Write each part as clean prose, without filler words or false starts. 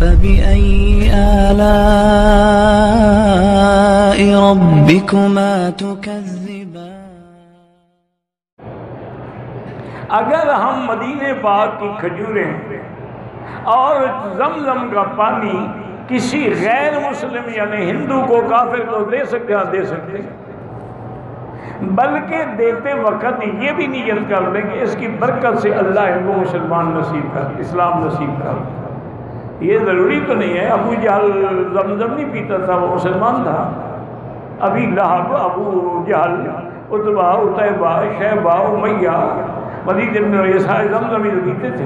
فبأي آلاء ربكما تكذبان। अगर हम मदीने पाक की खजूरें और जमजम का पानी किसी गैर मुस्लिम यानी हिंदू को काफिर को दे सकते हैं, दे सकते हैं, बल्कि देते वक्त ये भी नियत कर लें कि इसकी बरकत से अल्लाह इनको मुसलमान नसीब कर, इस्लाम नसीब कर। ये ज़रूरी तो नहीं है अबू जहल जमजम नहीं पीता था, वो मुसलमान था। अभी लहब, अबू जहल, उतबा, उतैबा, शैबा, उमैया, वलीद इब्न, ये सारे जमजम ही पीते थे।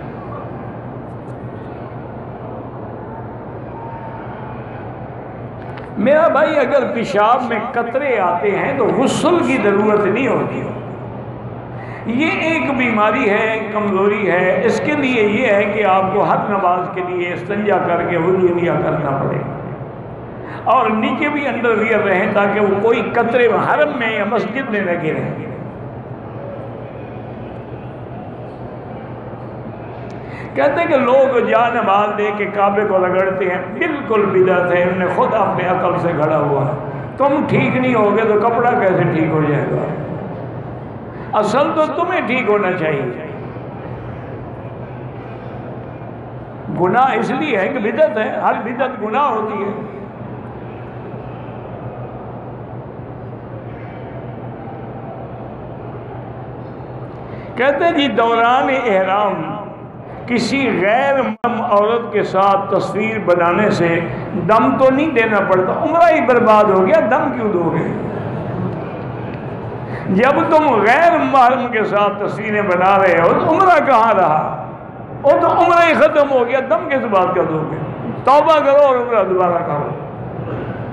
मेरा भाई अगर पेशाब में कतरे आते हैं तो गुस्ल की ज़रूरत नहीं होती। ये एक बीमारी है, कमज़ोरी है। इसके लिए ये है कि आपको हर नमाज के लिए इस्तिंजा करके वुज़ू निया करना पड़ेगा और नीचे भी अंडरवियर रहें ताकि वो कोई कतरे हरम में या मस्जिद में लगे रहें। कहते हैं कि लोग जानमाल दे के काबे को रगड़ते हैं, बिल्कुल बिदअत है। उन्हें खुद अपने अकल से घड़ा हुआ है। तुम ठीक नहीं होगे तो कपड़ा कैसे ठीक हो जाएगा? असल तो तुम्हें ठीक होना चाहिए। गुनाह इसलिए है कि बिदअत है, हर बिदअत गुनाह होती है। कहते हैं जी दौरान एहराम किसी गैर महरम औरत के साथ तस्वीर बनाने से दम तो नहीं देना पड़ता, उम्रा ही बर्बाद हो गया, दम क्यों दोगे? जब तुम गैर महरम के साथ तस्वीरें बना रहे हो तो उम्रा कहाँ रहा? वो तो उम्रा ही खत्म हो गया, दम किस बात का दोगे? तौबा करो और उम्रा दोबारा करो।